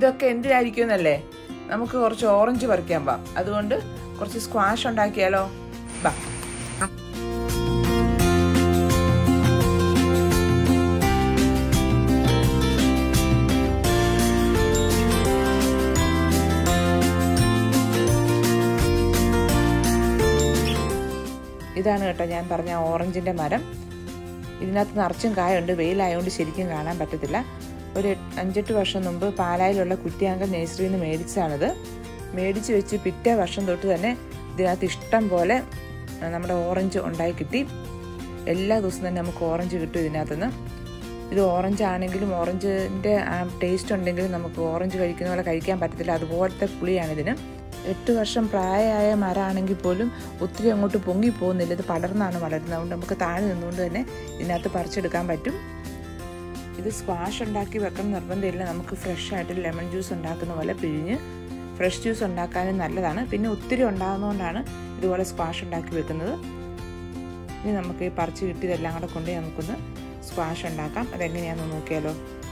ഇതൊക്കെ എന്തിനായിരിക്കുമെന്നല്ലേ, നമുക്ക് കുറച്ച് ഓറഞ്ച് പറിക്കാൻ പോവാം. അതുകൊണ്ട് കുറച്ച് സ്ക്വാഷ് ഉണ്ടാക്കിയാലോ? ബാ. ഇതാണ് കേട്ടോ ഞാൻ പറഞ്ഞ ഓറഞ്ചിൻ്റെ മരം. ഇതിനകത്ത് നിറച്ചും കായുണ്ട്. വെയിലായതുകൊണ്ട് ശരിക്കും കാണാൻ പറ്റത്തില്ല. ഒരു 5-8 വർഷം മുമ്പ് പാലായിലുള്ള കുറ്റിയാങ്കൽ നഴ്സറിയിൽ നിന്ന് മേടിച്ചതാണിത്. മേടിച്ച് വെച്ച് പിറ്റേ വർഷം തൊട്ട് തന്നെ ഇതിനകത്ത് ഇഷ്ടം പോലെ നമ്മുടെ ഓറഞ്ച് ഉണ്ടായി കിട്ടി. എല്ലാ ദിവസവും തന്നെ നമുക്ക് ഓറഞ്ച് കിട്ടും ഇതിനകത്തുനിന്ന്. ഇത് ഓറഞ്ച് ആണെങ്കിലും ഓറഞ്ചിൻ്റെ ടേസ്റ്റ് ഉണ്ടെങ്കിലും നമുക്ക് ഓറഞ്ച് കഴിക്കുന്ന പോലെ കഴിക്കാൻ പറ്റത്തില്ല. അതുപോലത്തെ പുളിയാണിതിന്. 8 വർഷം പ്രായമായ മരമാണെങ്കിൽ പോലും ഒത്തിരി അങ്ങോട്ട് പൊങ്ങി പോകുന്നില്ല. ഇത് പടർന്നാണ് വളരുന്നത്. അതുകൊണ്ട് നമുക്ക് താഴെ നിന്നുകൊണ്ട് തന്നെ ഇതിനകത്ത് പറിച്ചെടുക്കാൻ പറ്റും. ഇത് സ്ക്വാഷ് ഉണ്ടാക്കി വെക്കണം നിർബന്ധമില്ല. നമുക്ക് ഫ്രഷ് ആയിട്ട് ലെമൺ ജ്യൂസ് ഉണ്ടാക്കുന്ന പോലെ പിഴിഞ്ഞ് ഫ്രഷ് ജ്യൂസ് ഉണ്ടാക്കാനും നല്ലതാണ്. പിന്നെ ഒത്തിരി ഉണ്ടാകുന്നതുകൊണ്ടാണ് ഇതുപോലെ സ്ക്വാഷ് ഉണ്ടാക്കി വെക്കുന്നത്. ഇനി നമുക്ക് ഈ പറിച്ച് കിട്ടിയതെല്ലാം കൂടെ കൊണ്ട് നമുക്കൊന്ന് സ്ക്വാഷ് ഉണ്ടാക്കാം. അതെങ്ങനെയാണെന്ന് നോക്കിയാലോ?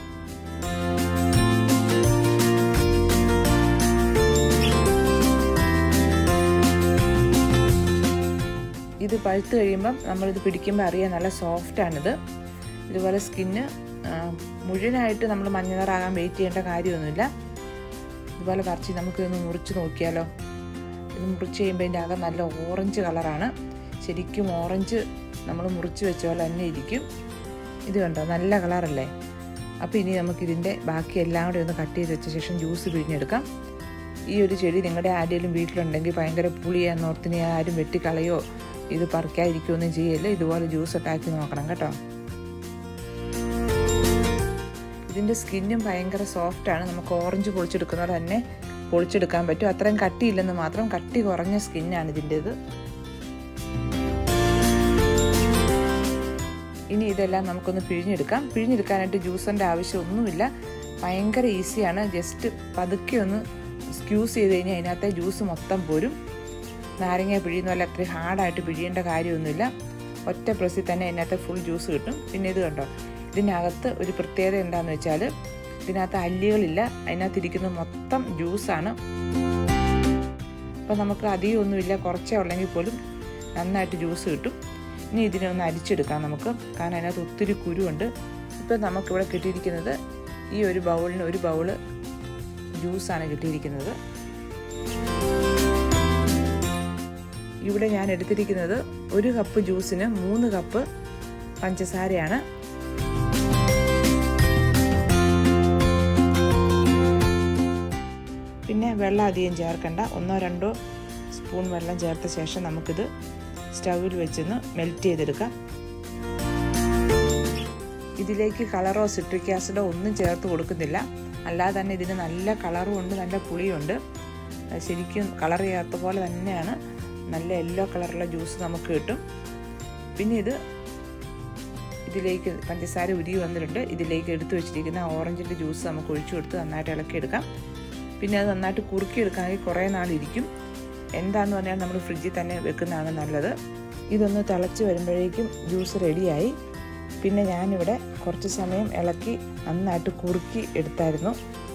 ഇത് പഴുത്ത് കഴിയുമ്പം നമ്മളിത് പിടിക്കുമ്പോൾ അറിയാൻ നല്ല സോഫ്റ്റാണിത്. ഇതുപോലെ സ്കിന്ന് മുഴുവനായിട്ട് നമ്മൾ മഞ്ഞ നിറാകാൻ വെയിറ്റ് ചെയ്യേണ്ട കാര്യമൊന്നുമില്ല. ഇതുപോലെ പറിച്ച് നമുക്കിതൊന്ന് മുറിച്ച് നോക്കിയാലോ? ഇത് മുറിച്ച് കഴിയുമ്പോൾ ഇതിൻ്റെ അകം നല്ല ഓറഞ്ച് കളറാണ്. ശരിക്കും ഓറഞ്ച് നമ്മൾ മുറിച്ച് വെച്ച പോലെ തന്നെ ഇരിക്കും. ഇത് കണ്ടോ, നല്ല കളറല്ലേ? അപ്പോൾ ഇനി നമുക്കിതിൻ്റെ ബാക്കി എല്ലാം കൂടെ ഒന്ന് കട്ട് ചെയ്ത് വെച്ച ശേഷം ജ്യൂസ് പിഴിഞ്ഞെടുക്കാം. ഈ ഒരു ചെടി നിങ്ങളുടെ ആരുടെയും വീട്ടിലുണ്ടെങ്കിൽ ഭയങ്കര പുളിയാന്നോർത്തിന് ആരും വെട്ടിക്കളയോ ഇത് പറിക്കാതിരിക്കുകയൊന്നും ചെയ്യല്ലേ. ഇതുപോലെ ജ്യൂസ് ഉണ്ടാക്കി നോക്കണം കേട്ടോ. ഇതിൻ്റെ സ്കിന്നും ഭയങ്കര സോഫ്റ്റാണ്. നമുക്ക് ഓറഞ്ച് പൊളിച്ചെടുക്കുന്നത് തന്നെ പൊളിച്ചെടുക്കാൻ പറ്റും. അത്രയും കട്ടിയില്ലെന്ന് മാത്രം, കട്ടി കുറഞ്ഞ സ്കിന്നാണ് ഇതിൻ്റേത്. ഇനി ഇതെല്ലാം നമുക്കൊന്ന് പിഴിഞ്ഞെടുക്കാം. പിഴിഞ്ഞെടുക്കാനായിട്ട് ജ്യൂസിൻ്റെ ആവശ്യമൊന്നുമില്ല. ഭയങ്കര ഈസിയാണ്. ജസ്റ്റ് പതുക്കെ ഒന്ന് സ്ക്യൂസ് ചെയ്ത് കഴിഞ്ഞാൽ അതിനകത്തെ ജ്യൂസ് മൊത്തം പോരും. നാരങ്ങ പിഴിയുന്ന പോലെ അത്രയും ഹാർഡായിട്ട് പിഴിയേണ്ട കാര്യമൊന്നുമില്ല. ഒറ്റ പ്രസ്സിൽ തന്നെ അതിനകത്ത് ഫുൾ ജ്യൂസ് കിട്ടും. പിന്നെ ഇത് കണ്ടോ, ഇതിനകത്ത് ഒരു പ്രത്യേകത എന്താണെന്ന് വെച്ചാൽ ഇതിനകത്ത് അല്ലികളില്ല. അതിനകത്തിരിക്കുന്നത് മൊത്തം ജ്യൂസാണ്. അപ്പോൾ നമുക്ക് അധികം ഒന്നുമില്ല, കുറച്ചേ ഉള്ളെങ്കിൽ പോലും നന്നായിട്ട് ജ്യൂസ് കിട്ടും. ഇനി ഇതിനെ ഒന്ന് അരിച്ചെടുക്കാം നമുക്ക്, കാരണം അതിനകത്ത് ഒത്തിരി കുരുവുണ്ട്. ഇപ്പം നമുക്കിവിടെ കിട്ടിയിരിക്കുന്നത് ഈ ഒരു ബൗളിന് ഒരു ബൗള് ജ്യൂസാണ് കിട്ടിയിരിക്കുന്നത്. ഇവിടെ ഞാൻ എടുത്തിരിക്കുന്നത് 1 കപ്പ് ജ്യൂസിന് 3 കപ്പ് പഞ്ചസാരയാണ്. പിന്നെ വെള്ളം അധികം ചേർക്കണ്ട. 1-2 സ്പൂൺ വെള്ളം ചേർത്ത ശേഷം നമുക്കിത് സ്റ്റൗവിൽ വെച്ചൊന്ന് മെൽറ്റ് ചെയ്തെടുക്കാം. ഇതിലേക്ക് കളറോ സിട്രിക് ആസിഡോ ഒന്നും ചേർത്ത് കൊടുക്കുന്നില്ല. അല്ലാതെ തന്നെ ഇതിന് നല്ല കളറും ഉണ്ട്, നല്ല പുളിയുണ്ട്. ശരിക്കും കളർ ചേർത്ത പോലെ തന്നെയാണ് നല്ല യെല്ലോ കളറുള്ള ജ്യൂസ് നമുക്ക് കിട്ടും. പിന്നെ ഇതിലേക്ക് പഞ്ചസാര ഉരുകി വന്നിട്ടുണ്ട്. ഇതിലേക്ക് എടുത്തു വെച്ചിരിക്കുന്ന ഓറഞ്ചിൻ്റെ ജ്യൂസ് നമുക്ക് ഒഴിച്ചു കൊടുത്ത് നന്നായിട്ട് ഇളക്കിയെടുക്കാം. പിന്നെ അത് നന്നായിട്ട് കുറുക്കിയെടുക്കാമെങ്കിൽ കുറേ നാളിരിക്കും. എന്താണെന്ന് പറഞ്ഞാൽ നമ്മൾ ഫ്രിഡ്ജിൽ തന്നെ വെക്കുന്നതാണ് നല്ലത്. ഇതൊന്ന് തിളച്ച് വരുമ്പോഴേക്കും ജ്യൂസ് റെഡിയായി. പിന്നെ ഞാനിവിടെ കുറച്ച് സമയം ഇളക്കി നന്നായിട്ട് കുറുക്കി എടുത്തായിരുന്നു.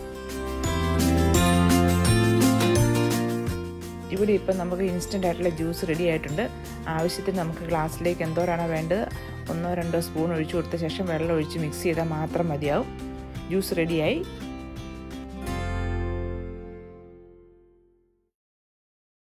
ഇവിടെ ഇപ്പം നമുക്ക് ഇൻസ്റ്റൻ്റ് ആയിട്ടുള്ള ജ്യൂസ് റെഡി ആയിട്ടുണ്ട്. ആവശ്യത്തിന് നമുക്ക് ഗ്ലാസ്സിലേക്ക് എന്തോരാണോ വേണ്ടത് 1-2 സ്പൂൺ ഒഴിച്ചു കൊടുത്ത ശേഷം വെള്ളം ഒഴിച്ച് മിക്സ് ചെയ്താൽ മാത്രം മതിയാവും. ജ്യൂസ് റെഡിയായി.